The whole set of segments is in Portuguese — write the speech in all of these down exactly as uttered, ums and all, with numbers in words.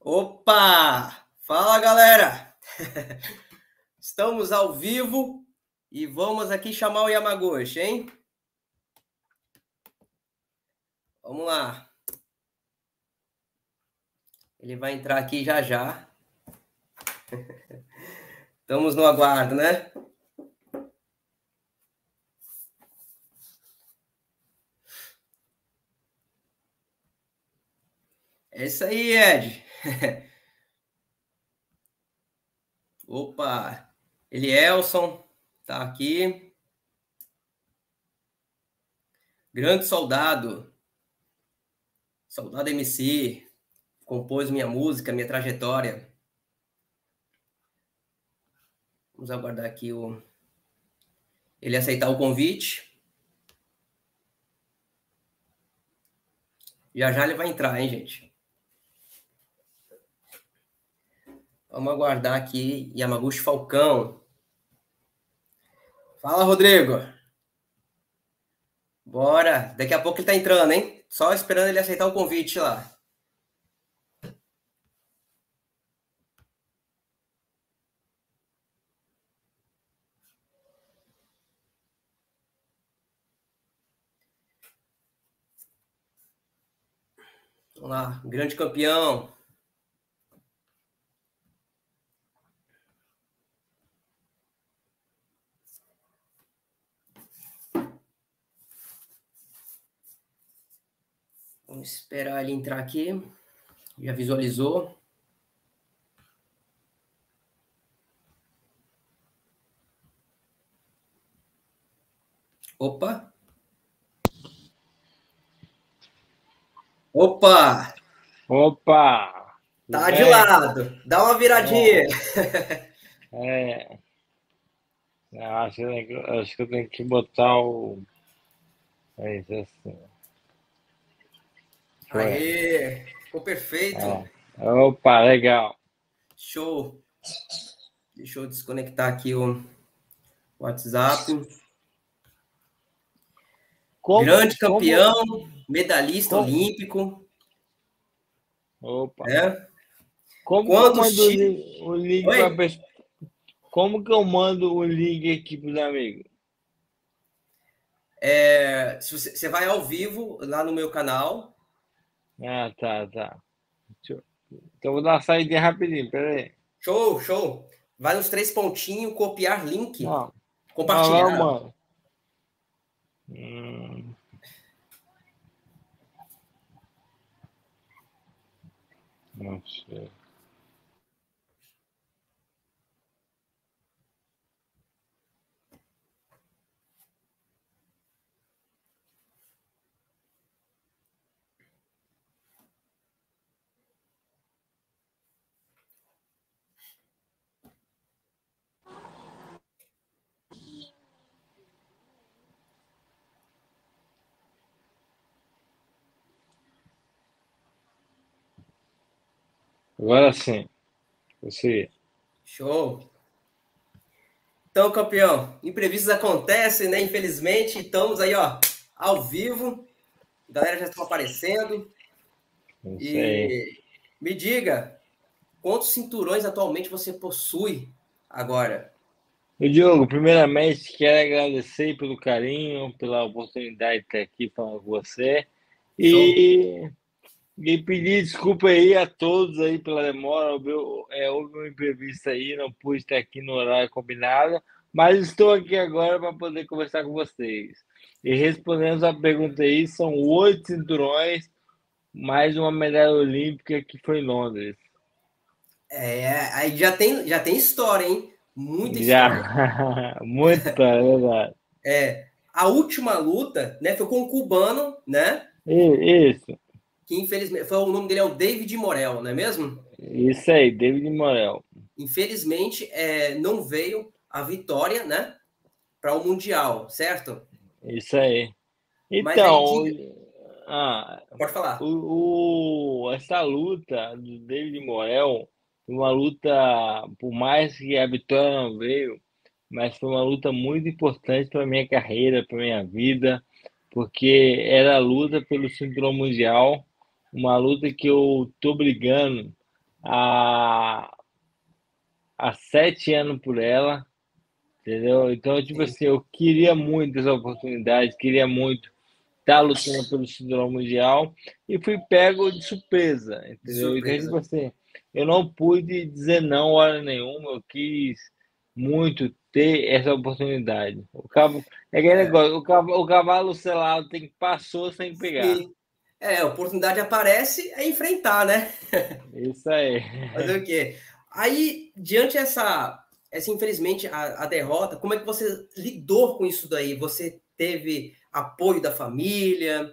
Opa! Fala, galera! Estamos ao vivo e vamos aqui chamar o Yamaguchi, hein? Vamos lá. Ele vai entrar aqui já já. Estamos no aguardo, né? É isso aí, Ed. Opa! Elielson tá aqui. Grande Soldado. Soldado M C. Compôs minha música, minha trajetória. Vamos aguardar aqui o... ele aceitar o convite. Já já ele vai entrar, hein, gente? Vamos aguardar aqui Yamaguchi Falcão. Fala, Rodrigo. Bora. Daqui a pouco ele tá entrando, hein? Só esperando ele aceitar o convite lá. Vamos lá. Grande campeão. Vamos esperar ele entrar aqui. Já visualizou? Opa! Opa! Opa! Tá de lado. Dá uma viradinha. É. é. Acho, que eu tenho que, acho que eu tenho que botar o. É isso assim. Aê! Ficou perfeito. É. Opa, legal. Show. Deixa eu desconectar aqui o WhatsApp. Como, Grande campeão, como, medalhista como, olímpico. Opa. É? Como Quando que eu mando Chico... o link para pessoa? Como que eu mando o link aqui para os amigos? É, se você, você vai ao vivo lá no meu canal. Ah, tá, tá. Eu... Então vou dar uma saída rapidinho, peraí. Show, show. Vai nos três pontinhos, copiar link. Não. Compartilhar. Não, mano. Hum... Não sei. Agora sim. Você. Show. Então, campeão, imprevistos acontecem, né? Infelizmente, estamos aí, ó, ao vivo. A galera já está aparecendo. Isso aí. E me diga, quantos cinturões atualmente você possui agora? O Diogo, primeiramente, quero agradecer pelo carinho, pela oportunidade de estar aqui falando com você. E, e pedir desculpa aí a todos aí pela demora. Houve, é, houve um imprevisto aí, não pude estar aqui no horário combinado, mas estou aqui agora para poder conversar com vocês. E respondendo a pergunta aí, são oito cinturões, mais uma medalha olímpica que foi em Londres. É, aí já tem, já tem história, hein? Muita história. Já. Muita, é verdade. É, a última luta, né, foi com um cubano, né? Isso. Que infelizmente, foi, o nome dele é o David Morel, não é mesmo? Isso aí, David Morel. Infelizmente, é, não veio a vitória, né? Para o Mundial, certo? Isso aí. Então, aí, ah, pode falar. O, o, essa luta do David Morel foi uma luta, por mais que a vitória não veio, mas foi uma luta muito importante para minha carreira, para minha vida, porque era a luta pelo cinturão mundial, uma luta que eu tô brigando há, há sete anos por ela, entendeu? Então, tipo Sim, assim, eu queria muito essa oportunidade, queria muito estar lutando pelo cinturão mundial e fui pego de surpresa, de entendeu? Então, tipo surpresa. assim, eu não pude dizer não hora nenhuma, eu quis muito ter essa oportunidade. O cavalo, é aquele É, negócio, o cavalo, o cavalo selado tem que passou sem pegar. sim. É, a oportunidade aparece, é enfrentar, né? Isso aí. Fazer o quê? Aí, diante essa, essa infelizmente, a, a derrota, como é que você lidou com isso daí? Você teve apoio da família?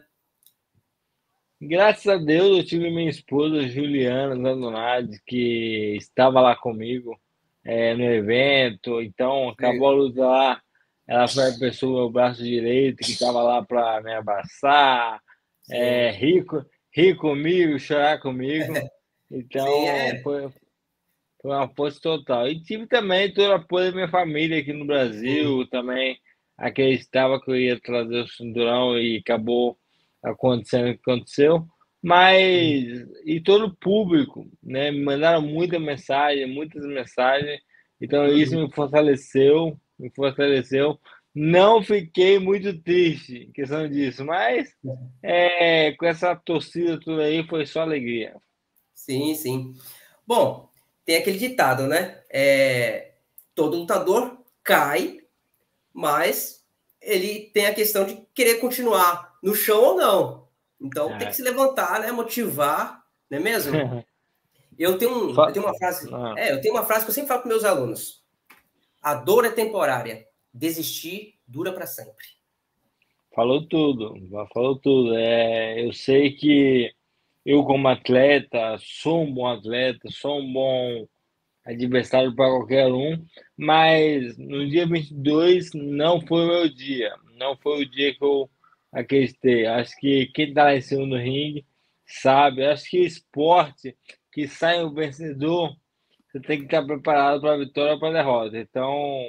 Graças a Deus eu tive minha esposa Juliana Zandonade, que estava lá comigo é, no evento, então acabou a luta lá, ela foi a pessoa, meu braço direito, que estava lá para me abraçar, é, Sim, rir, co- rir comigo, chorar comigo, sim, então é. foi, foi uma força total. E tive também todo o apoio da minha família aqui no Sim, Brasil, também acreditava que eu ia trazer o cinturão e acabou acontecendo o que aconteceu. sim, Mas, e todo o público, né, me mandaram muita mensagem, muitas mensagens, então isso uhum, me fortaleceu, me fortaleceu. Não fiquei muito triste em questão disso, mas é, com essa torcida tudo aí foi só alegria. sim, sim. Bom, tem aquele ditado, né? É, todo lutador cai, mas ele tem a questão de querer continuar no chão ou não. Então tem que É. se levantar, né? Motivar, não é mesmo? Eu tenho, um, eu Fa- tenho uma frase, ah. é, eu tenho uma frase que eu sempre falo para meus alunos: a dor é temporária, desistir dura para sempre. Falou tudo, falou tudo. É, eu sei que eu, como atleta, sou um bom atleta, sou um bom adversário para qualquer um, mas no dia vinte e dois não foi o meu dia, não foi o dia que eu acreditei. Acho que quem está lá em cima do ringue sabe, acho que esporte que sai o vencedor, você tem que estar preparado para a vitória ou para a derrota. Então,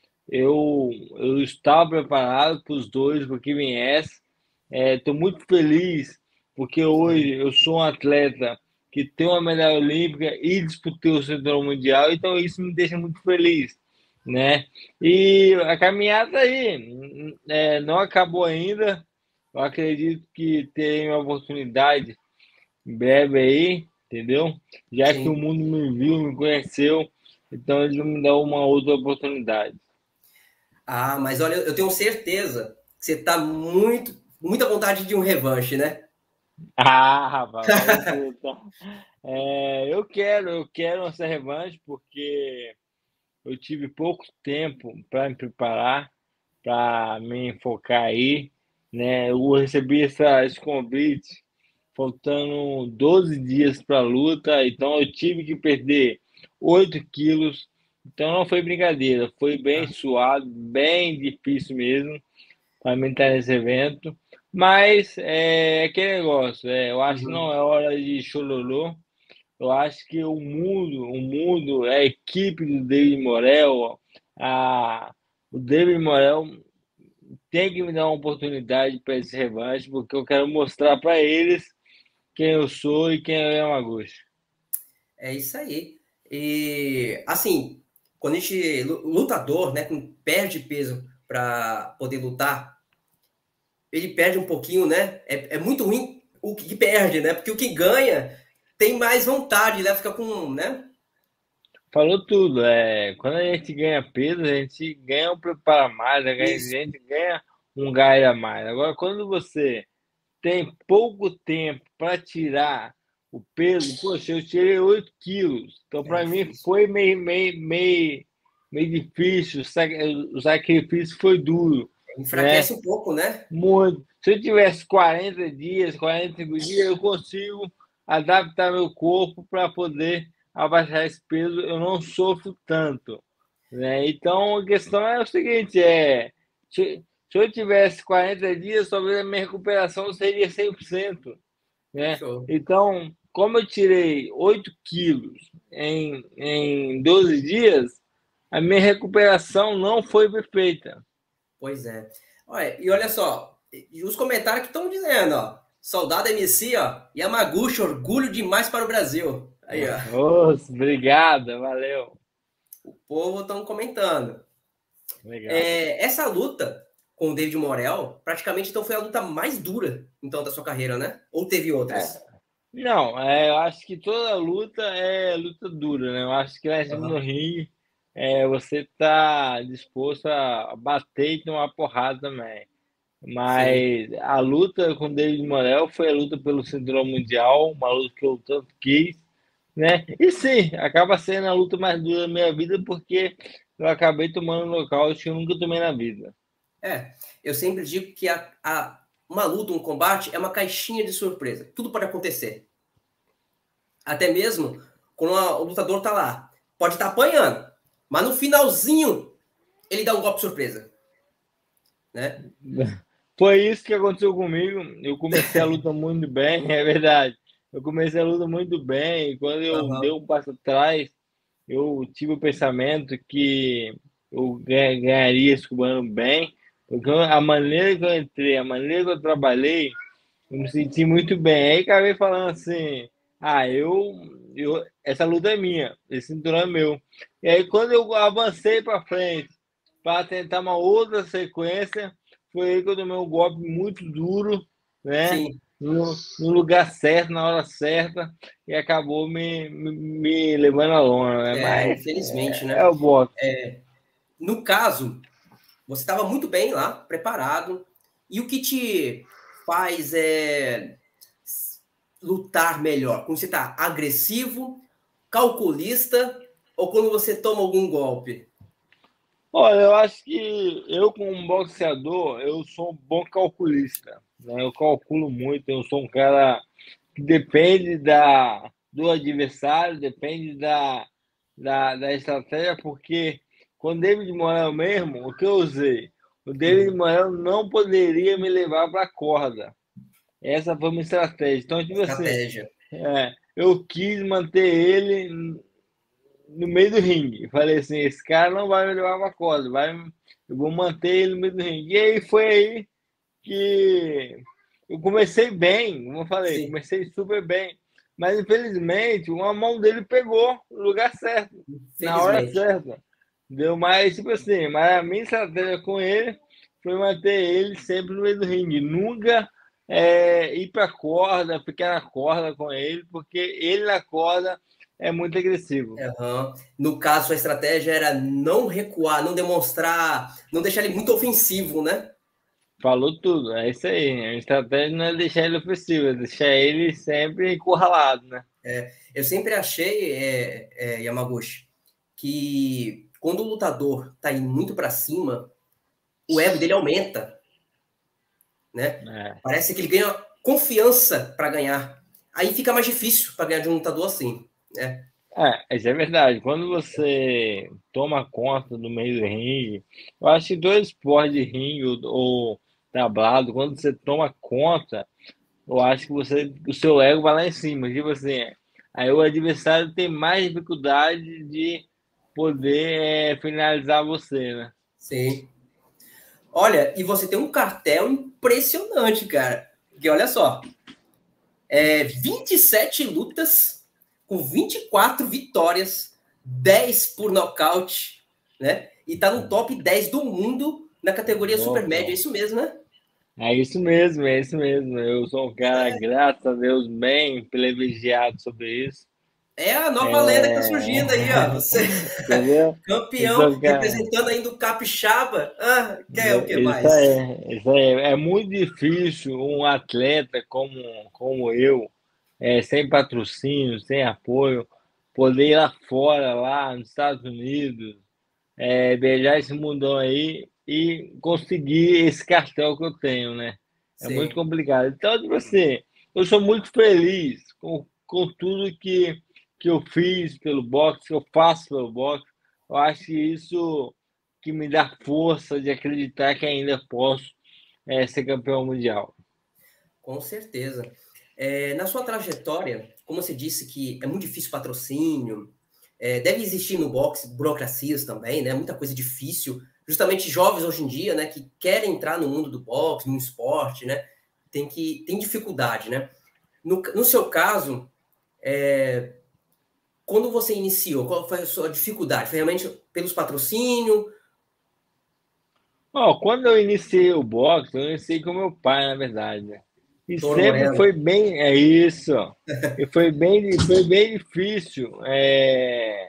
eu, eu estava preparado para os dois, para o que viesse. Estou muito feliz porque hoje Sim, eu sou um atleta que tem uma medalha olímpica e disputei o cinturão mundial, então isso me deixa muito feliz, né? E a caminhada aí é, não acabou ainda. Eu acredito que tem uma oportunidade em breve aí, entendeu? Já que o sim. mundo me viu, me conheceu, então eles vão me dar uma outra oportunidade. Ah, mas olha, eu tenho certeza que você está muito, muita vontade de um revanche, né? Ah, rapaz, falou tudo, tá? É, eu quero, eu quero essa revanche porque eu tive pouco tempo para me preparar, para me focar aí, né? Eu recebi essa, esse convite faltando doze dias para a luta, então eu tive que perder oito quilos. Então não foi brincadeira, foi bem Ah, suado, bem difícil mesmo para mim estar nesse evento. Mas é aquele negócio, é, eu acho que não uhum, é hora de chororô. Eu acho que o mundo, o mundo, a equipe do David Morel, a, o David Morel tem que me dar uma oportunidade para esse revanche, porque eu quero mostrar para eles quem eu sou e quem é o Yamaguchi. é isso aí. E assim, quando a gente lutador, né, quando perde peso para poder lutar, ele perde um pouquinho, né? É, é muito ruim o que perde, né? Porque o que ganha tem mais vontade, né? Fica com, né? Falou tudo. É, quando a gente ganha peso, a gente ganha um preparo a mais, a Isso. gente ganha um gás a mais. Agora, quando você tem pouco tempo para tirar o peso, poxa, eu tirei oito quilos. Então, É para mim, difícil. foi meio, meio, meio, meio difícil. O sac- o sacrifício foi duro, né? Enfraquece um pouco, né? Muito. Se eu tivesse quarenta dias, quarenta e cinco dias, eu consigo adaptar meu corpo para poder abaixar esse peso. Eu não sofro tanto, né? Então, a questão é o seguinte, é... Se, se eu tivesse quarenta dias, talvez a minha recuperação seria cem por cento, né? Show. Então, como eu tirei oito quilos em, em doze dias, a minha recuperação não foi perfeita. Pois é. Olha, e olha só, e os comentários que estão dizendo, ó. Soldado M C, ó. Yamaguchi, orgulho demais para o Brasil. Aí, ó. Nossa, obrigado, valeu. O povo estão comentando. Legal. É, essa luta com o David Morrell, praticamente, então, foi a luta mais dura, então, da sua carreira, né? Ou teve outras? É, não, é, eu acho que toda luta é luta dura, né? Eu acho que lá em cima no Aham. ringue, é, você tá disposto a bater e tomar porrada também. Sim. Mas a luta com o David Morrell foi a luta pelo cinturão mundial, uma luta que eu tanto quis, né? E sim, acaba sendo a luta mais dura da minha vida porque eu acabei tomando um nocaute que eu nunca tomei na vida. É, eu sempre digo que a, a- uma luta, um combate, é uma caixinha de surpresa. Tudo pode acontecer. Até mesmo quando a- o lutador tá lá. Pode estar apanhando, mas no finalzinho ele dá um golpe surpresa, né? Foi isso que aconteceu comigo. Eu comecei a luta muito bem, é verdade. Eu comecei a luta muito bem, e quando eu dei Aham. um passo atrás, eu tive o pensamento que eu ganha- ganharia esse cubano bem, porque a maneira que eu entrei, a maneira que eu trabalhei, eu me senti muito bem. Aí acabei falando assim: ah, eu, eu essa luta é minha, esse cinturão é meu. E aí, quando eu avancei para frente para tentar uma outra sequência, foi aí que eu tomei um golpe muito duro, né? Sim. No, no lugar certo, na hora certa, e acabou me, me, me levando a lona, né? É, Mas infelizmente, é, né? é o boxe. No caso, você estava muito bem lá, preparado. E o que te faz é lutar melhor? Quando você está agressivo, calculista ou quando você toma algum golpe? Olha, eu acho que eu, como um boxeador, eu sou um bom calculista, né? Eu calculo muito, eu sou um cara que depende da, do adversário, depende da, da, da estratégia, porque com o David Morel mesmo, o que eu usei? O David Uhum. Morel não poderia me levar para a corda. Essa foi uma estratégia. Então, tipo assim, Estratégia. é, eu quis manter ele no meio do ringue. Falei assim, esse cara não vai me levar pra corda, vai, eu vou manter ele no meio do ringue. E aí foi aí que eu comecei bem, como eu falei, Sim, comecei super bem. Mas infelizmente uma mão dele pegou no lugar certo, na hora felizmente. certa. Deu mais, tipo assim, mas a minha estratégia com ele foi manter ele sempre no meio do ringue. Nunca é, ir pra corda, ficar na corda com ele, porque ele na corda é muito agressivo. Aham. No caso, a estratégia era não recuar, não demonstrar, não deixar ele muito ofensivo, né? Falou tudo, é isso aí. A estratégia não é deixar ele ofensivo, é deixar ele sempre encurralado, né? É, eu sempre achei, é, é, Yamaguchi, que quando o lutador tá indo muito para cima, o ego dele aumenta, né? É, Parece que ele ganha confiança para ganhar. Aí fica mais difícil para ganhar de um lutador assim, né? é, isso é verdade. Quando você toma conta do meio do ringue, eu acho que dois esportes de ringue ou, ou tablado, quando você toma conta, eu acho que você, o seu ego vai lá em cima. Tipo assim, aí o adversário tem mais dificuldade de poder é, finalizar você, né? Sim. Olha, e você tem um cartel impressionante, cara. Porque olha só, é vinte e sete lutas com vinte e quatro vitórias, dez por nocaute, né? E tá no top dez do mundo na categoria super Opa. média, é isso mesmo, né? É isso mesmo, é isso mesmo. Eu sou um cara, graças a Deus, bem privilegiado sobre isso. É a nova lenda que tá É... surgindo aí, ó. Você Entendeu? Eu sou campeão um cara. representando ainda o Capixaba. Ah, quer o que Isso mais? aí, isso aí. É muito difícil um atleta como, como eu, é, sem patrocínio, sem apoio, poder ir lá fora, lá nos Estados Unidos, é, beijar esse mundão aí e conseguir esse cartel que eu tenho, né? É muito Sim, complicado. Então, tipo assim, eu sou muito feliz com, com tudo que, que eu fiz pelo boxe, que eu faço pelo boxe. Eu acho que isso que me dá força de acreditar que ainda posso é, ser campeão mundial. com certeza. É, na sua trajetória, como você disse que é muito difícil patrocínio, é, deve existir no boxe burocracias também, né? Muita coisa difícil. Justamente jovens hoje em dia, né, que querem entrar no mundo do boxe, no esporte, né? Tem que tem dificuldade, né? No, no seu caso, quando você iniciou, qual foi a sua dificuldade? Foi realmente pelos patrocínios? Ó, quando eu iniciei o boxe, eu iniciei com meu pai, na verdade, né? E Toro sempre Moreno. foi bem, é isso. E foi bem, foi bem difícil é,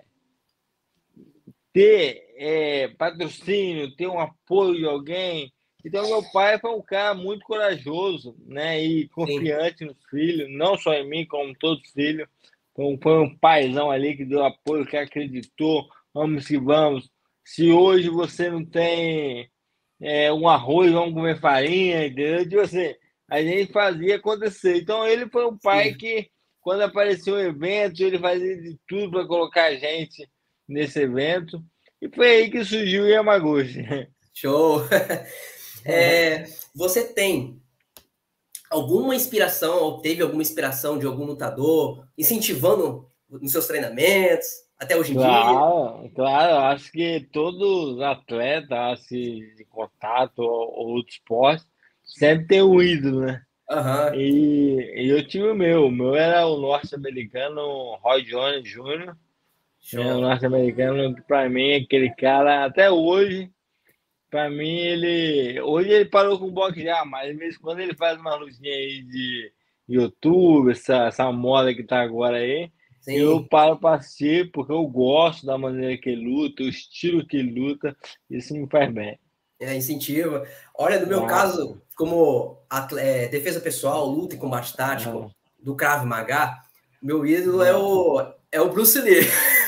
ter é, patrocínio, ter um apoio de alguém. Então, meu pai foi um cara muito corajoso, né? E Sim, confiante nos filhos, não só em mim, como todos os filhos. Então, foi um paizão ali que deu apoio, que acreditou, vamos que vamos. Se hoje você não tem é, um arroz, vamos comer farinha, entendeu? Tipo assim, a gente fazia acontecer. Então, ele foi um pai sim. que, quando apareceu um evento, ele fazia de tudo para colocar a gente nesse evento. E foi aí que surgiu o Yamaguchi. Show. É, você tem alguma inspiração, ou teve alguma inspiração de algum lutador incentivando nos seus treinamentos, até hoje em dia? Claro, claro, acho que todos os atletas assim, de contato ou, ou outro esporte sempre tem um ídolo, né? Aham, E, e eu tive o meu, o meu era o norte-americano Roy Jones Júnior, né? O show. norte-americano, que para mim, é aquele cara, até hoje, para mim, ele. Hoje ele parou com o boxe já, mas de vez em quando ele faz uma luzinha aí de YouTube, essa, essa moda que tá agora aí. Eu Sim, paro para assistir porque eu gosto da maneira que ele luta, o estilo que ele luta, isso me faz bem. é incentiva. Olha, no meu Ah, caso, como atle- é, defesa pessoal, luta e combate tático ah, do Krav Maga, meu ídolo é ah. o, é o Bruce Lee.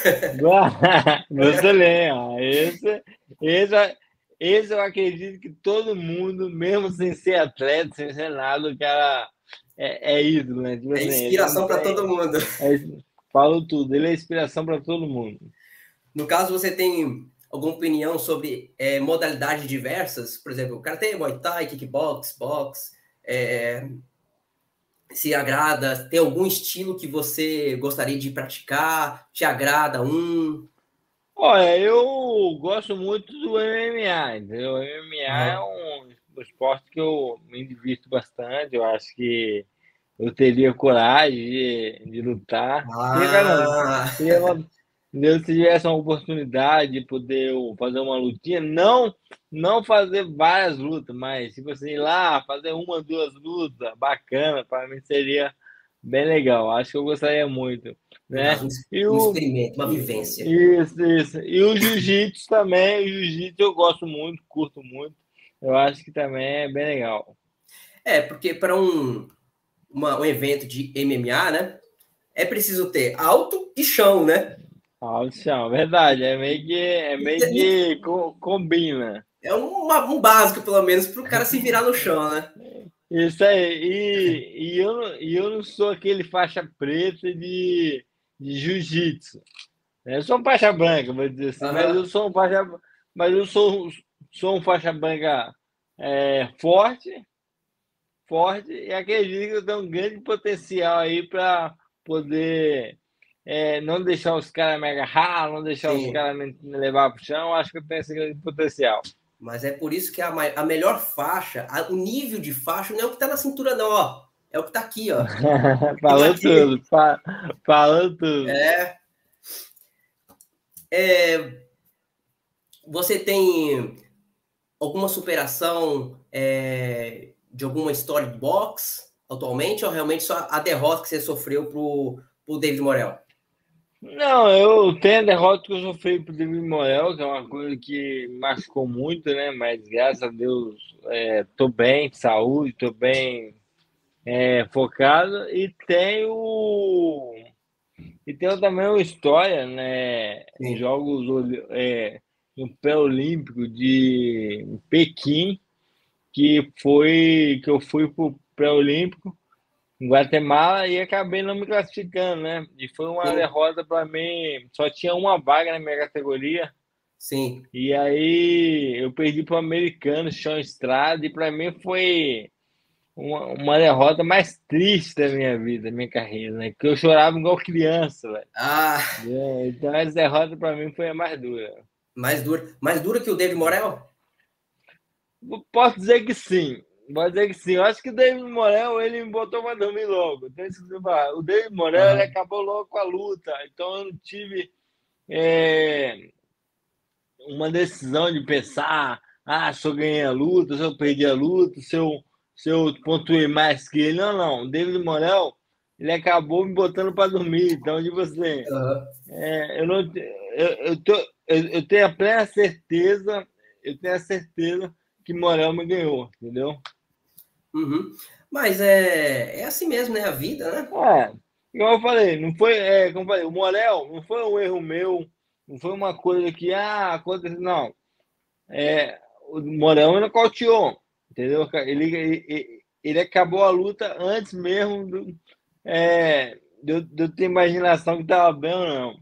Você lembra? Esse, esse, esse eu acredito que todo mundo, mesmo sem ser atleta, sem ser nada, o cara é, é ídolo, né? Tipo É assim, ele não inspiração para todo tem. mundo. É, falou tudo, ele é inspiração para todo mundo. No caso, você tem alguma opinião sobre é, modalidades diversas? Por exemplo, o cara tem Muay Thai, kickbox, box. É, se agrada? Tem algum estilo que você gostaria de praticar? Te agrada um? Olha, eu gosto muito do M M A, entendeu? O M M A é Uhum. um, um esporte que eu me divirto bastante, eu acho que eu teria coragem de, de lutar. Teria, cara, não, Ah, teria uma, entendeu? Se tivesse uma oportunidade de poder eu fazer uma lutinha, não, não fazer várias lutas, mas tipo assim, ir lá, fazer uma, duas lutas, bacana, para mim seria bem legal. Acho que eu gostaria muito, no né? caso, um, E um o, experimento, uma vivência. e- isso, isso. E o jiu-jitsu também, o jiu-jitsu eu gosto muito, curto muito. Eu acho que também é bem legal. É, porque para um, uma- um evento de M M A, né, é preciso ter alto e chão, né? Ah, chão, verdade, é meio que, é meio que co- combina. É um, um básico, pelo menos, para o cara se virar no chão, né? Isso aí, e, e, eu, não- e eu não sou aquele faixa preta de, de jiu-jitsu, né? Eu sou um faixa branca, vou dizer assim, mas Aham. eu sou um faixa, mas eu sou, sou um faixa branca é, forte, forte, e acredito que eu tenho um grande potencial aí para poder é, não deixar os caras me agarrar, não deixar os Sim. caras me, me levar para o chão. Acho que eu tenho esse grande potencial. Mas é por isso que a, a melhor faixa, a, o nível de faixa não é o que está na cintura, não, ó. É o que está aqui, ó. O que está Falou aqui. tudo, fa- falou tudo. É, é, você tem alguma superação é, de alguma história de boxe atualmente, ou realmente só a derrota que você sofreu pro, pro David Morel? Não, eu tenho a derrota que eu sofri pro David Morel, que é uma coisa que me machucou muito, né? Mas graças a Deus, é, tô bem, de saúde, tô bem é, focado. E tenho, e tenho também uma história, né? Em Sim. Jogos Oli- é, no pré-olímpico de Pequim, que foi que eu fui pro pré-olímpico em Guatemala e acabei não me classificando, né? E foi uma Sim, derrota para mim. Só tinha uma vaga na minha categoria. sim. E aí eu perdi para o americano, chão estrada. E para mim foi uma, uma derrota mais triste da minha vida, da minha carreira, né? Porque eu chorava igual criança, velho. Ah, É, então essa derrota para mim foi a mais dura. mais dura, mais dura que o David Morel? Posso dizer que sim. Pode dizer que sim. Eu acho que o David Morel, ele me botou para dormir logo. Então, isso que você fala. O David Morel, ele Aham. acabou logo com a luta. Então, eu não tive é, uma decisão de pensar, ah, se eu ganhei a luta, se eu perdi a luta, se eu, se eu pontuei mais que ele. Não, não. O David Morel, ele acabou me botando para dormir. Então, tipo assim, Aham. é, eu, não, eu, eu, tô, eu, eu tenho a plena certeza, eu tenho a certeza que Morel me ganhou, entendeu? Uhum. Mas é, é assim mesmo, né? A vida, né? É, igual eu falei, não foi, é, como eu falei, o Morel não foi um erro meu, não foi uma coisa que, ah, aconteceu, não. É, o Morel me nocauteou, entendeu? Ele, ele, ele acabou a luta antes mesmo do, é, de, eu, de eu ter imaginação que tava bem ou não.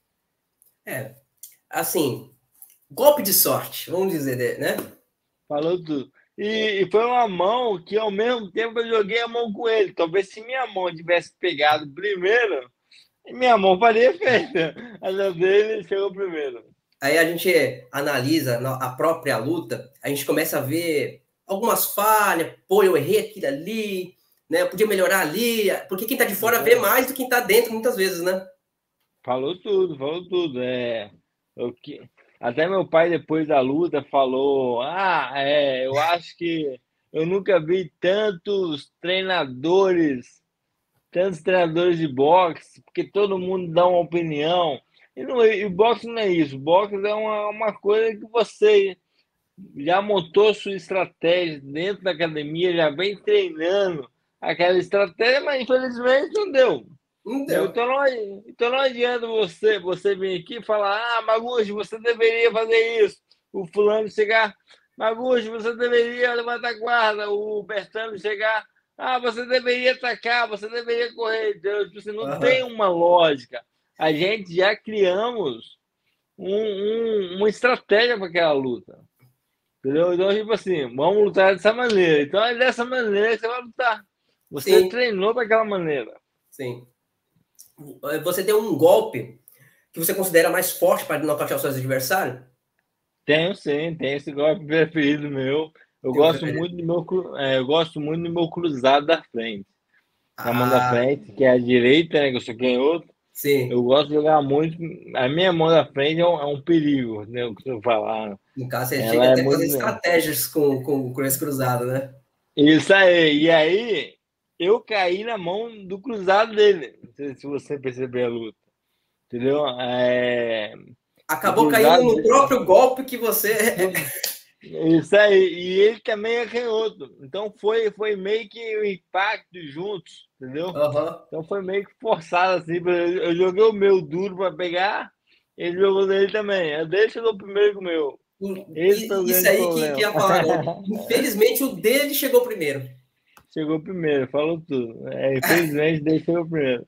É, assim, golpe de sorte, vamos dizer, né? Falou tudo. E, e foi uma mão que, ao mesmo tempo, eu joguei a mão com ele. Talvez se minha mão tivesse pegado primeiro, minha mão faria efeito. A da dele chegou primeiro. Aí a gente analisa a própria luta, a gente começa a ver algumas falhas, pô, eu errei aquilo ali, né? Eu podia melhorar ali, porque quem tá de fora Isso vê aí. mais do que quem tá dentro muitas vezes, né? Falou tudo, falou tudo. É, eu, que, até meu pai, depois da luta, falou: Ah, é, eu acho que eu nunca vi tantos treinadores, tantos treinadores de boxe, porque todo mundo dá uma opinião. E, não, e boxe não é isso. Boxe é uma, uma coisa que você já montou sua estratégia dentro da academia, já vem treinando aquela estratégia, mas infelizmente não deu. Não Entendeu? deu. Então não, então não adianta você, você vir aqui e falar, ah, Maguchi, você deveria fazer isso. O fulano chegar, Maguchi, você deveria levantar guarda. O Bertano chegar, ah, você deveria atacar, você deveria correr. Entendeu? Tipo assim, não tem Aham. uma lógica. A gente já criamos um, um, uma estratégia para aquela luta. Entendeu? Então, tipo assim, vamos lutar dessa maneira. Então é dessa maneira que você vai lutar. Você Sim, treinou para aquela maneira. sim. Você tem um golpe que você considera mais forte para nocautear os seus adversários? Tenho sim, tenho esse golpe preferido meu. Eu Tem um gosto preferido? muito do meu, cru- é, eu gosto muito do meu cruzado da frente. A mão da Ah, frente, que é a direita, né? Que eu sou canhoto. Eu sim. gosto de jogar muito. A minha mão da frente é um, é um perigo, né? O que eu falar. No caso, você chega Ela é até a fazer muito. estratégias com, com, com esse cruzado, né? Isso aí. E aí, eu caí na mão do cruzado dele. Não sei se você percebeu a luta. Entendeu? É, o Acabou caindo cruzado. no próprio golpe que você. Isso aí, e ele também é canhoto. Então foi, foi meio que o impacto juntos, entendeu? Aham. Então foi meio que forçado assim. Eu, eu joguei o meu duro para pegar, ele jogou dele também. Eu deixo no primeiro com o meu. Esse foi o E- Isso grande aí que, que problema. ia falar agora. Infelizmente, o dele chegou primeiro. Chegou primeiro, falou tudo. É, infelizmente, deixou o primeiro.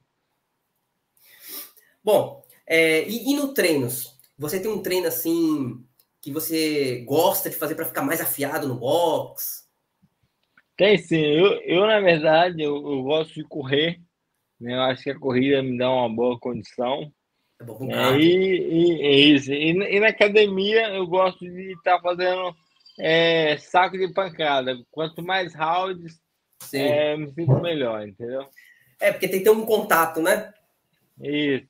Bom, é, e, e no treinos? Você tem um treino assim que você gosta de fazer para ficar mais afiado no box? Tem sim, eu, eu na verdade, eu, eu gosto de correr, né? Eu acho que a corrida me dá uma boa condição. É bom com É, cardio. e, e, é isso. E, e na academia eu gosto de estar fazendo é, saco de pancada. Quanto mais rounds, Sim. é, eu me sinto melhor, entendeu? É, porque tem que ter um contato, né? Isso.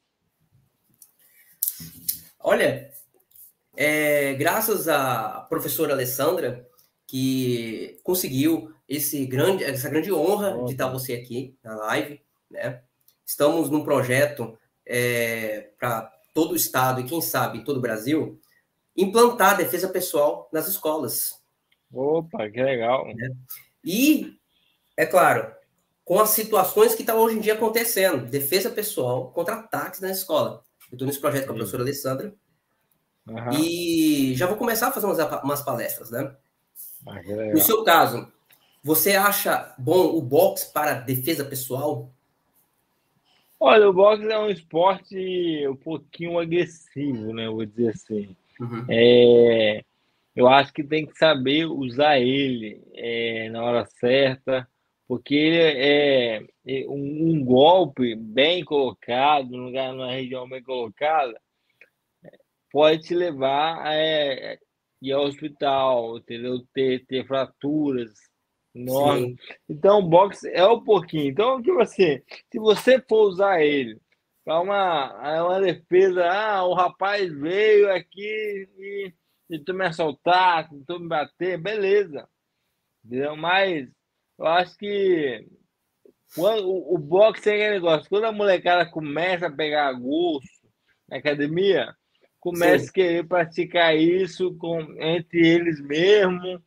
Olha, é, graças à professora Alessandra, que conseguiu esse grande, essa grande honra de estar Opa. você aqui na live, né? Estamos num projeto é, para todo o estado e quem sabe todo o Brasil implantar a defesa pessoal nas escolas, Opa, que legal. né? E, é claro, com as situações que estão hoje em dia acontecendo, defesa pessoal contra ataques na escola. Eu estou nesse projeto com a Isso. professora Alessandra Aham. e já vou começar a fazer umas, umas palestras, né? Ah, que No legal. seu caso, você acha bom o boxe para defesa pessoal? Olha, o boxe é um esporte um pouquinho agressivo, né? Eu vou dizer assim. Uhum. É, eu acho que tem que saber usar ele é, na hora certa, porque ele é, é um, um golpe bem colocado, num lugar, numa região bem colocada, pode te levar a é, ir ao hospital, entendeu? Ter, ter fraturas. Nossa. Sim, Então, o boxe é um pouquinho. Então, tipo assim, se você for usar ele para uma, uma defesa, ah, o rapaz veio aqui e tentou me assaltar, tentou me bater, beleza. Entendeu? Mas eu acho que quando, o, o boxe é aquele negócio, quando a molecada começa a pegar gosto na academia, começa sim. a querer praticar isso com, entre eles mesmo,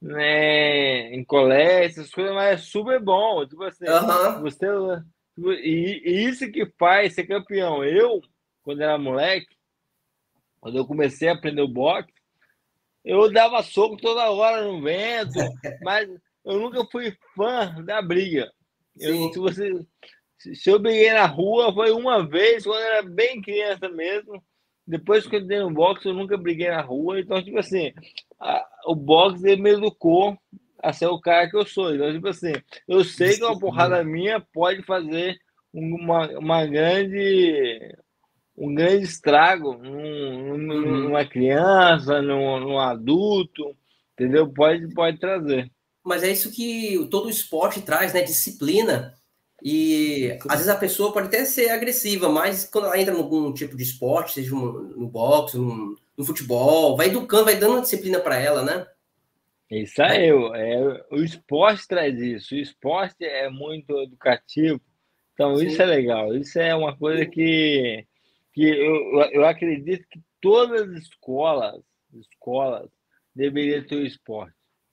né, em colégio, essas coisas, mas é super bom. Tipo assim, Aham. você. E, e isso que faz ser campeão. Eu, quando era moleque, quando eu comecei a aprender o boxe, eu dava soco toda hora no vento, mas eu nunca fui fã da briga. Eu, se Sim. você, se eu briguei na rua, foi uma vez, quando eu era bem criança mesmo. Depois que eu entrei no boxe, eu nunca briguei na rua. Então, tipo assim, a, o boxe ele me educou a ser o cara que eu sou. Então, tipo assim, eu sei que uma Disciplina. porrada minha pode fazer uma, uma grande um grande estrago num, num- Uhum. numa criança, num, num adulto, entendeu? Pode, pode trazer. Mas é isso que todo o esporte traz, né? Disciplina. E às vezes a pessoa pode até ser agressiva, mas quando ela entra em algum tipo de esporte, seja um- no boxe, no, no futebol, vai educando, vai dando uma disciplina para ela, né? Isso Vai- aí, o- é, o esporte traz isso. O esporte é muito educativo, então isso é Sim. legal. Isso é uma coisa que, que eu, eu acredito que todas as escolas, escolas deveriam ter o esporte.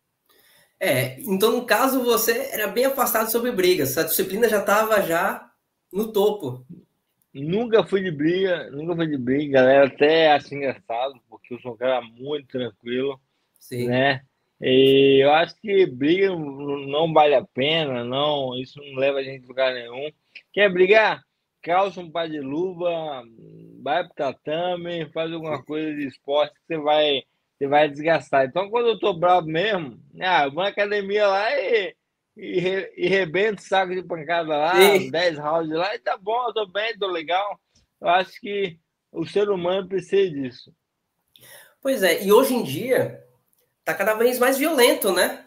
É, então no caso você era bem afastado sobre brigas, a disciplina já estava já no topo. Nunca fui de briga, nunca fui de briga, galera até acha engraçado, porque eu sou um cara muito tranquilo, Sim. né? E eu acho que briga não não vale a pena, não, isso não leva a gente a lugar nenhum. Quer brigar? Calça um par de luva, vai pro tatame, faz alguma coisa de esporte que você vai, você vai desgastar. Então, quando eu tô bravo mesmo, ah, eu vou na academia lá e, e, re- e rebento o saco de pancada lá, Sim. dez rounds lá, e tá bom, eu tô bem, tô legal. Eu acho que o ser humano precisa disso. Pois é, e hoje em dia tá cada vez mais violento, né?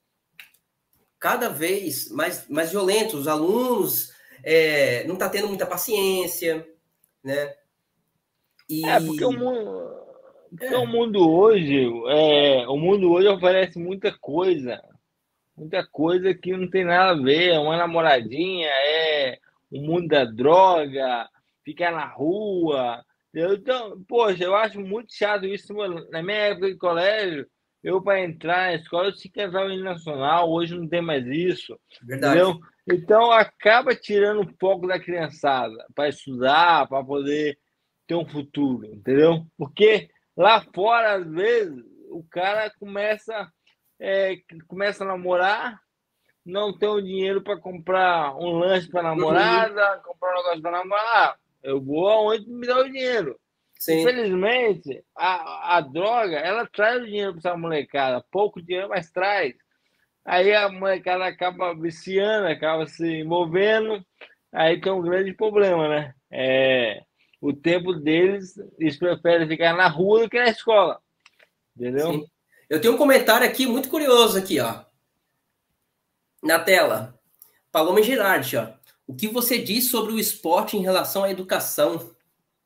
Cada vez mais, mais violento. Os alunos é, não tá tendo muita paciência, né? É, porque o E mundo, porque o é, mundo hoje, é, o mundo hoje oferece muita coisa, muita coisa que não tem nada a ver. É uma namoradinha, é o mundo da droga, ficar na rua. Entendeu? Então, poxa, eu acho muito chato isso, mano. Na minha época de colégio, eu para entrar na escola eu tinha que entrar no hino nacional, hoje não tem mais isso, verdade. entendeu? Então acaba tirando um pouco da criançada para estudar, para poder ter um futuro, entendeu? Porque lá fora, às vezes, o cara começa, é, começa a namorar, não tem o dinheiro para comprar um lanche para Uhum, namorada, comprar um negócio para namorar. Eu vou aonde me dá o dinheiro. sim, Infelizmente, a, a droga, ela traz o dinheiro para essa molecada. Pouco dinheiro, mas traz. Aí a molecada acaba viciando, acaba se envolvendo, aí tem um grande problema, né? É, o tempo deles, eles preferem ficar na rua do que na escola, entendeu? sim. Eu tenho um comentário aqui muito curioso aqui, ó, na tela. Paloma Girardi, ó. O que você diz sobre o esporte em relação à educação?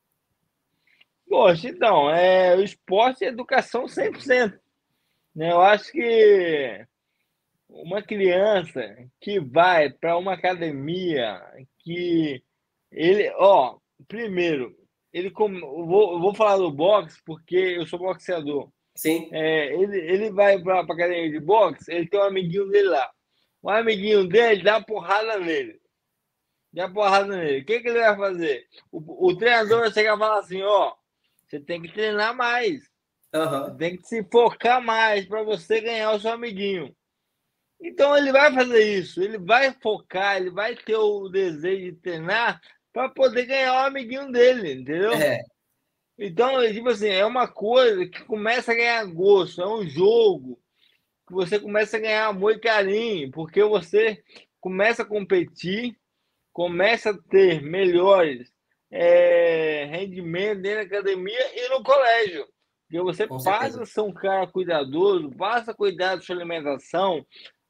Poxa, então, é, o esporte e educação cem por cento, né? Eu acho que uma criança que vai para uma academia que ele, ó, primeiro, ele com, eu vou, eu vou falar do boxe porque eu sou boxeador. Sim. É, ele, ele vai para a academia de boxe, ele tem um amiguinho dele lá. O amiguinho dele dá porrada nele. Dá porrada nele. O que, que ele vai fazer? O, o treinador vai chegar e falar assim: ó, você tem que treinar mais. Você Aham. tem que se focar mais para você ganhar o seu amiguinho. Então ele vai fazer isso, ele vai focar, ele vai ter o desejo de treinar para poder ganhar o amiguinho dele, entendeu? É, Então, é tipo assim, é uma coisa que começa a ganhar gosto, é um jogo que você começa a ganhar amor e carinho, porque você começa a competir, começa a ter melhores é, rendimentos dentro da academia e no colégio. Porque você com passa certeza. a ser um cara cuidadoso, passa a cuidar da sua alimentação,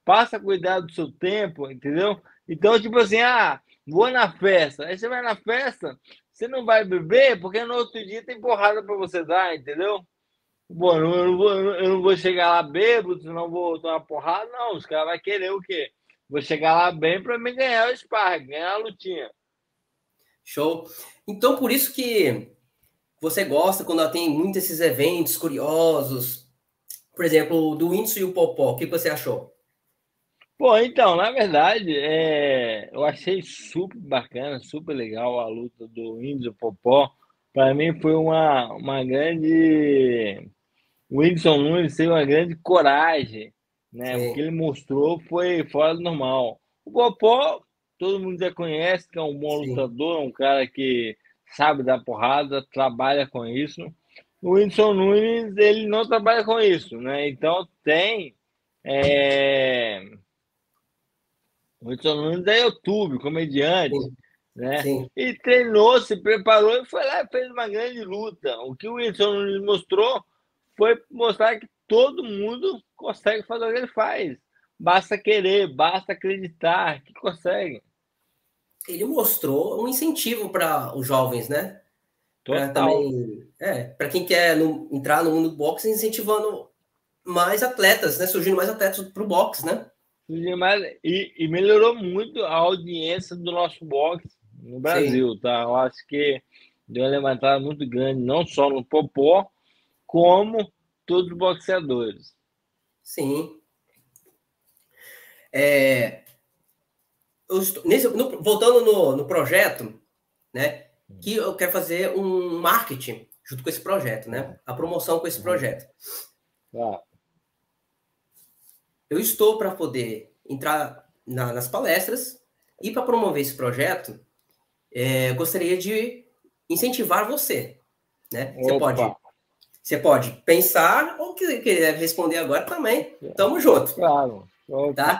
passa a cuidar do seu tempo, entendeu? Então, tipo assim, ah, vou na festa. Aí você vai na festa, você não vai beber, porque no outro dia tem porrada para você dar, entendeu? Bom, eu não vou, eu não vou chegar lá bêbado, senão vou tomar porrada, não. Os caras vão querer o quê? Vou chegar lá bem para me ganhar o sparring, ganhar a lutinha. Show. Então, por isso que você gosta quando tem muitos esses eventos curiosos. Por exemplo, do Whindersson e o Popó. O que você achou? Pô, então, na verdade, é, eu achei super bacana, super legal a luta do Índio Popó. Para mim foi uma, uma grande. O Whindersson Nunes teve uma grande coragem, né? O que Sim, ele mostrou foi fora do normal. O Popó, todo mundo já conhece, que é um bom sim. lutador, um cara que sabe dar porrada, trabalha com isso. O Whindersson Nunes, ele não trabalha com isso, né? Então tem. É, o Whindersson Nunes é YouTube, comediante, Sim, né? sim. E treinou, se preparou e foi lá e fez uma grande luta. O que o Whindersson Nunes mostrou foi mostrar que todo mundo consegue fazer o que ele faz. Basta querer, basta acreditar que consegue. Ele mostrou um incentivo para os jovens, né? Para Total. também, é, para quem quer no, entrar no mundo do boxe, incentivando mais atletas, né? Surgindo mais atletas para o boxe, né? E, e melhorou muito a audiência do nosso boxe no Sim, Brasil, tá? Eu acho que deu uma levantada muito grande, não só no Popó, como todos os boxeadores. sim. É, eu estou, nesse, no, voltando no, no projeto, né? Que eu quero fazer um marketing junto com esse projeto, né? A promoção com esse Uhum. projeto. Ah, Eu estou para poder entrar na, nas palestras e para promover esse projeto, é, eu gostaria de incentivar você, né? Você opa, pode, você pode pensar ou que querer responder agora também. Tamo junto, claro, opa, tá?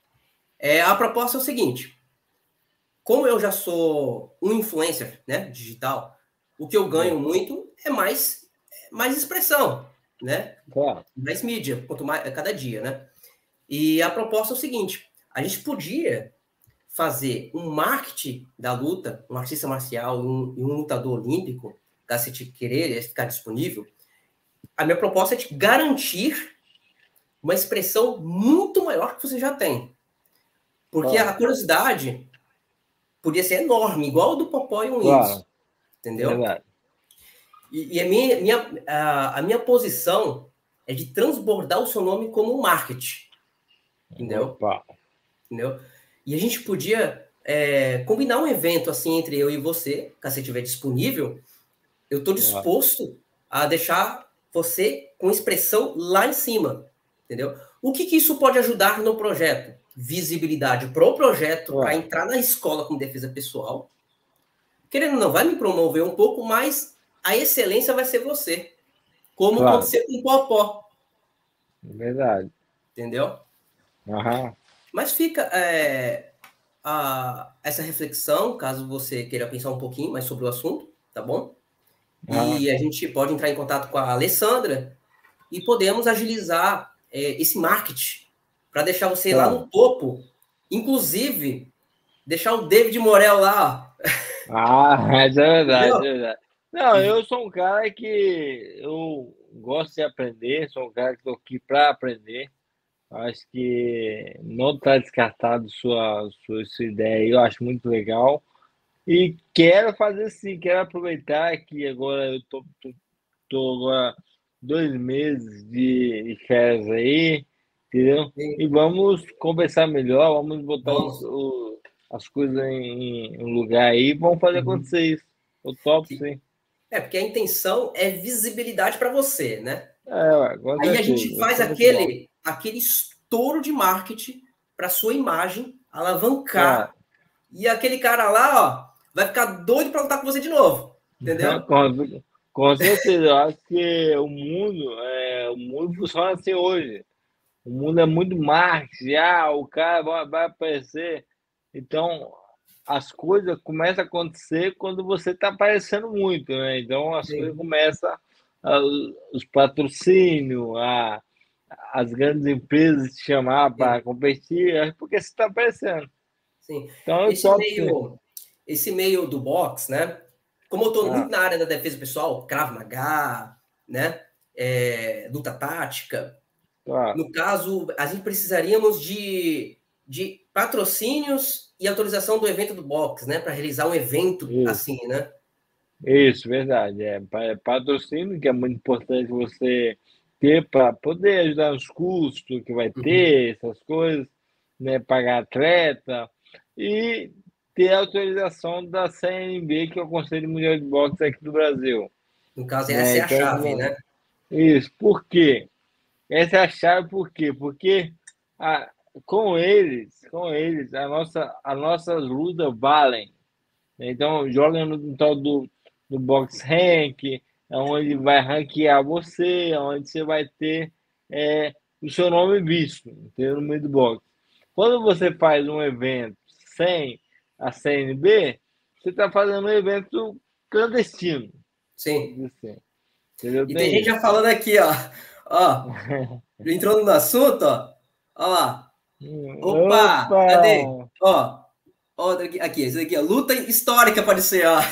É, a proposta é o seguinte: como eu já sou um influencer, né, digital, o que eu ganho opa, muito é mais, mais expressão, né? claro, Mais mídia, quanto mais cada dia, né? E a proposta é o seguinte: a gente podia fazer um marketing da luta, um artista marcial e um, e um lutador olímpico, caso você te querer ficar disponível. A minha proposta é te garantir uma expressão muito maior que você já tem. Porque a claro, curiosidade podia ser enorme, igual o do Popó e o Whindersson, claro, entendeu? verdade. E, e a, minha, minha, a, a minha posição é de transbordar o seu nome como um marketing, entendeu? Opa, Entendeu? E a gente podia é, combinar um evento assim entre eu e você, caso você estiver disponível. Eu estou claro, disposto a deixar você com expressão lá em cima, entendeu? O que, que isso pode ajudar no projeto? Visibilidade para o projeto, para claro, entrar na escola com defesa pessoal. Querendo ou não, vai me promover um pouco, mas a excelência vai ser você, como claro, aconteceu com o Popó, verdade. entendeu? Aham, Mas fica é, a, essa reflexão, caso você queira pensar um pouquinho mais sobre o assunto, tá bom? aham, E a gente pode entrar em contato com a Alessandra e podemos agilizar é, esse marketing para deixar você lá claro. no topo. Inclusive, deixar o David Morel lá, ó, Ah, mas é verdade, entendeu? é verdade. Não, E, eu sou um cara que eu gosto de aprender, sou um cara que estou aqui para aprender. Acho que não está descartado sua, sua, sua ideia aí, eu acho muito legal. E quero fazer sim, quero aproveitar que agora eu tô, tô, tô agora dois meses de, de férias aí, entendeu? e E vamos conversar melhor, vamos botar os, vamos. o- as coisas em, em um lugar aí, vamos fazer Uhum. acontecer isso. Eu topo sim. É, porque a intenção é visibilidade para você, né? É, ué, com Aí a certeza, gente vai faz ser muito bom. aquele, aquele estouro de marketing para sua imagem Claro. alavancar e aquele cara lá, ó, vai ficar doido para lutar com você de novo, entendeu? Com, com certeza, eu acho que o mundo, é, o mundo funciona assim hoje. O mundo é muito marketing, ah, o cara vai, vai aparecer. Então, as coisas começam a acontecer quando você está aparecendo muito, né? Então, as coisas Sim. começam, a, os patrocínios, a, as grandes empresas te chamar para sim, competir, é porque você está aparecendo. sim. Então, eu Esse topo sim. meio, esse meio do boxe, né? Como eu estou muito Ah, na área da defesa pessoal, Krav Maga, né? É, luta tática. claro. No caso, a gente precisaríamos de, de patrocínios e autorização do evento do boxe, né? Para realizar um evento Isso, assim, né? isso, verdade. É, pa- é patrocínio, que é muito importante você ter para poder ajudar nos custos que vai Uhum. ter, essas coisas, né? Pagar atleta e ter a autorização da C N B, que é o Conselho Mundial de Boxe aqui do Brasil, No caso, essa né? é a Então, chave, né? isso. Por quê? Essa é a chave, por quê? Porque a, com eles, com eles, a nossa, as nossas lutas valem. Então, joga no, no tal do, do Box Rank, onde vai ranquear você, onde você vai ter é, o seu nome visto, entendeu? No meio do boxe. Quando você faz um evento sem a C N B, você está fazendo um evento clandestino. Sim. Assim, entendeu? E tem Tem gente já isso. falando aqui, ó. Ó, entrando no assunto, ó. Ó lá. Opa, Opa! cadê? Ó, ó, aqui, aqui, isso aqui, ó. Luta histórica pode ser, ó.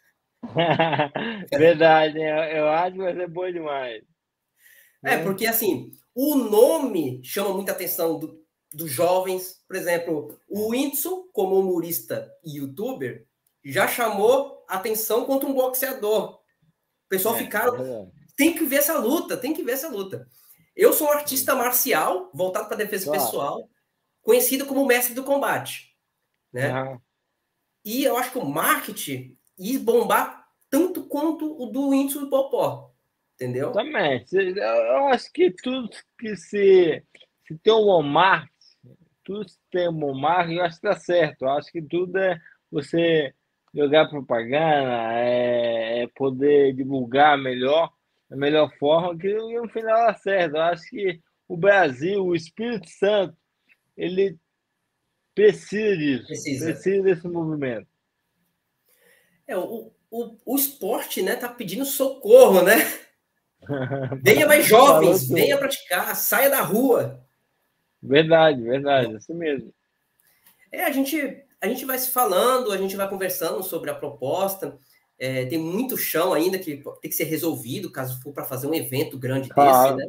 Verdade, né? Eu acho que vai ser bom demais, É, né? porque assim, o nome chama muita atenção do, dos jovens. Por exemplo, o Whindersson, como humorista e youtuber, já chamou atenção contra um boxeador. O pessoal É, ficaram. verdade. Tem que ver essa luta, tem que ver essa luta. Eu sou um artista marcial, voltado para defesa Claro. pessoal, conhecido como mestre do combate, né? Aham. E eu acho que o marketing ia bombar tanto quanto o do Whindersson e Popó, entendeu? Também. Se- Eu acho que tudo que se, se tem um bom marketing, tudo que tem um bom marketing, eu acho que dá certo. Eu acho que tudo é você jogar propaganda, é, é poder divulgar melhor, da melhor forma, que no final dá certo. Eu acho que o Brasil, o Espírito Santo, ele precisa disso, Precisa. precisa desse movimento. É, o, o, o esporte, né, tá pedindo socorro, né? Venha mais Falou jovens, venha tudo. praticar, saia da rua. Verdade, verdade, assim mesmo. É, a gente, a gente vai se falando, a gente vai conversando sobre a proposta. É, tem muito chão ainda que tem que ser resolvido, caso for para fazer um evento grande desse, né? Claro.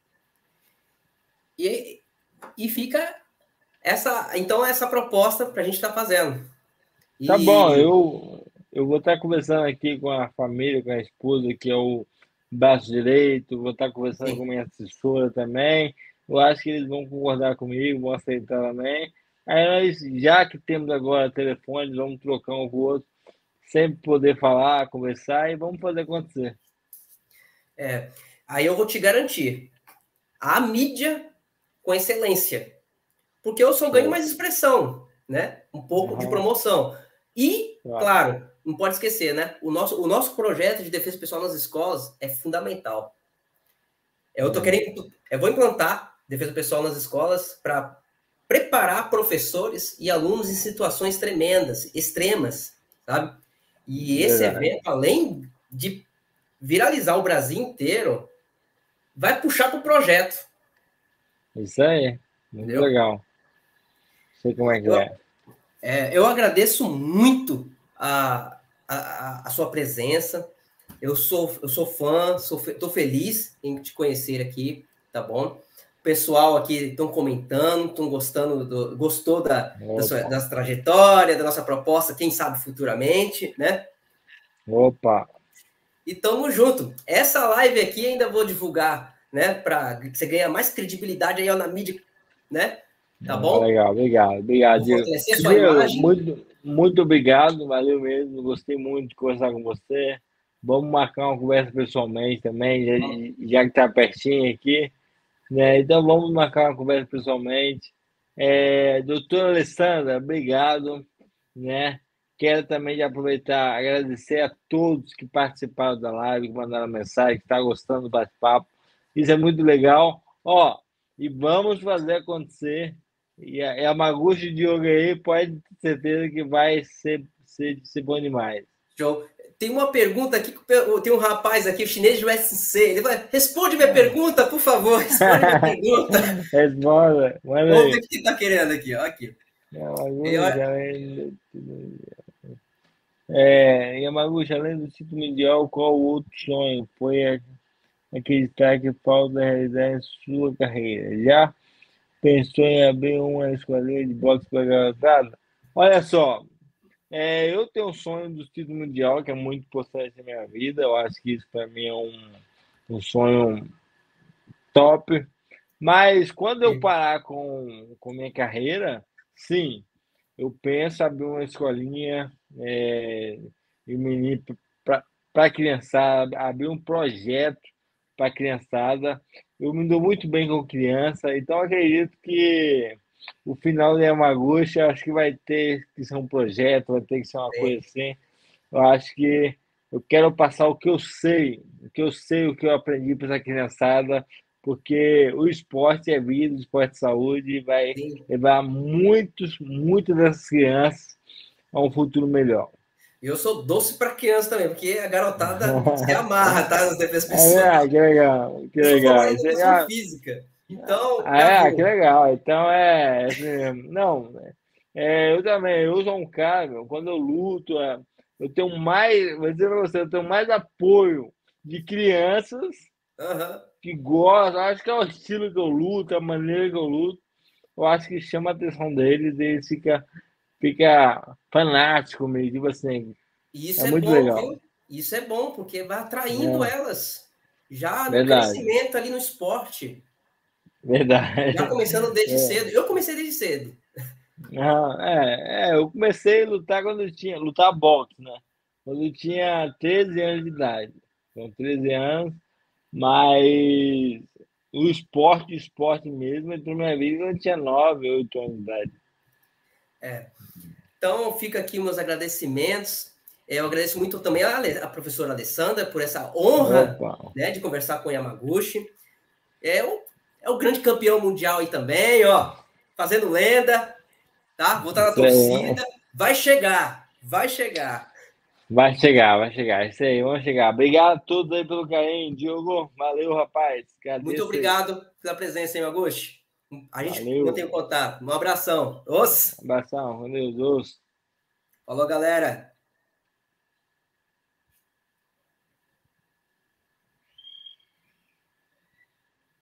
E, e fica essa, então, essa proposta para a gente estar tá fazendo. Tá bom, E eu, eu vou estar conversando aqui com a família, com a esposa, que é o braço direito, vou estar conversando com sim, minha assessora também. Eu acho que eles vão concordar comigo, vão aceitar também. Aí nós, já que temos agora telefone, vamos trocar um com o outro, sempre poder falar, conversar e vamos fazer acontecer. é, aí eu vou te garantir, a mídia com excelência, porque eu só ganho Show. mais expressão, né? Um pouco de Aham, promoção. E, claro. claro, não pode esquecer, né? O nosso, o nosso projeto de defesa pessoal nas escolas é fundamental. Eu tô É, querendo, eu vou implantar defesa pessoal nas escolas para preparar professores e alunos em situações tremendas, extremas, sabe? E esse verdade. evento, além de viralizar o Brasil inteiro, vai puxar para o projeto, Isso aí, muito entendeu? legal. Sei como é que Eu, é. é, eu agradeço muito a, a, a sua presença. Eu sou, eu sou fã, sou, tô feliz em te conhecer aqui, tá bom? O pessoal aqui estão comentando, estão gostando, do, gostou da, da sua, Opa, da trajetória, da nossa proposta, quem sabe futuramente, né? opa. E tamo junto. Essa live aqui ainda vou divulgar, né? Para você ganhar mais credibilidade aí na mídia, né? Tá Ah, bom? legal, obrigado, obrigado, Vou Diego. fortalecer sua Diego, imagem. muito, muito obrigado, valeu mesmo, gostei muito de conversar com você. Vamos marcar uma conversa pessoalmente também, já, já que está pertinho aqui, né? Então vamos marcar uma conversa pessoalmente. É, doutora Alessandra, obrigado, né? Quero também já aproveitar, agradecer a todos que participaram da live, que mandaram mensagem, que estão gostando do bate-papo. Isso é muito legal. Ó, e vamos fazer acontecer. E a, e a Maguchi de Diogo aí pode ter certeza que vai ser, ser, ser bom demais. Show. tem uma pergunta aqui, tem um rapaz aqui, o chinês do S C, ele vai, responde minha pergunta, por favor, responde minha pergunta. Responda, manda Vamos ver aí. o que ele está querendo aqui, ó, aqui. Yamaguchi, além do... É, Yamaguchi, além do título mundial, qual o outro sonho? Foi acreditar que falta realizar em sua carreira. Já pensou em abrir uma escolinha de boxe para garotada? Olha só, é, eu tenho um sonho do título mundial, que é muito importante na minha vida. Eu acho que isso para mim é um, um sonho top. Mas quando eu parar com, com minha carreira, sim, eu penso em abrir uma escolinha é, para a criançada, abrir um projeto para a criançada. Eu me dou muito bem com criança, então acredito que o final de Yamaguchi, eu acho que vai ter que ser um projeto, vai ter que ser uma coisa assim. Eu acho que eu quero passar o que eu sei, o que eu sei, o que eu aprendi para essa criançada, porque o esporte é vida, o esporte é saúde, e vai Sim. levar muitos, muitas dessas crianças a um futuro melhor. E eu sou doce para criança também, porque a garotada se amarra, tá? Nas defesas É pessoais. verdade, que legal, que Eu sou legal. formado em Isso é, educação física, então ah, já é, que viu. legal. Então é, assim, não, é, eu também, eu sou um cara, meu, quando eu luto, é, eu tenho mais, vou dizer pra você, eu tenho mais apoio de crianças Uhum. que gostam, acho que é o estilo que eu luto, a maneira que eu luto, eu acho que chama a atenção deles e eles ficam fica fanáticos comigo, tipo assim, E isso é é muito bom, legal. viu? Isso é bom, porque vai atraindo É, elas já no verdade, crescimento ali no esporte, já verdade. começando desde É. cedo. Eu comecei desde cedo. Não, é, é, eu comecei a lutar quando eu tinha, lutar boxe, né? Quando eu tinha treze anos de idade. Com treze anos, mas o esporte, o esporte mesmo, entrou na minha vida quando eu tinha nove, oito anos de idade. É. Então, fica aqui meus agradecimentos. É, eu agradeço muito também a, a professora Alessandra por essa honra, Opa, né, de conversar com o Yamaguchi. É o, é o grande campeão mundial aí também, ó, fazendo lenda, tá? Vou estar na isso aí, torcida. Vai chegar, vai chegar. vai chegar, vai chegar, isso aí, vamos chegar. Obrigado a todos aí pelo carinho, Diogo, valeu, rapaz, Muito agradeço aí, obrigado pela presença, hein, Yamaguchi? A gente mantém o valeu, contato. Um abração. Os. abração, valeu, Deus. Falou, galera.